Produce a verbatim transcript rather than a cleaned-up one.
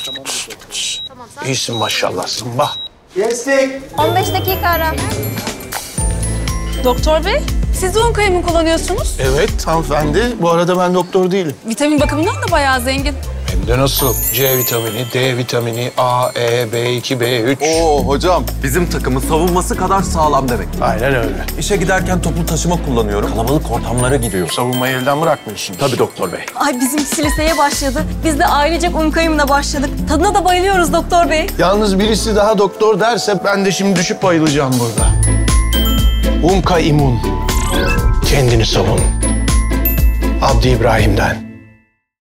İyisin maşallah Zımba. Geçtik. on beş dakika ara. Doktor bey, siz de Onka'yı mı kullanıyorsunuz? Evet hanımefendi. Bu arada ben doktor değilim. Vitamin bakımından da bayağı zengin. Hem de nasıl? C vitamini, D vitamini, A, E, B iki, B üç. Oo hocam, bizim takımın savunması kadar sağlam demek. Aynen öyle. İşe giderken toplu taşıma kullanıyorum. Kalabalık ortamlara gidiyor. Savunmayı elden bırakmıyorsunuz. Tabii doktor bey. Ay bizim liseye başladı. Biz de ailecek Unkayım'la başladık. Tadına da bayılıyoruz doktor bey. Yalnız birisi daha doktor derse ben de şimdi düşüp bayılacağım burada. Umka İmun. Kendini savun. Abdi İbrahim'den.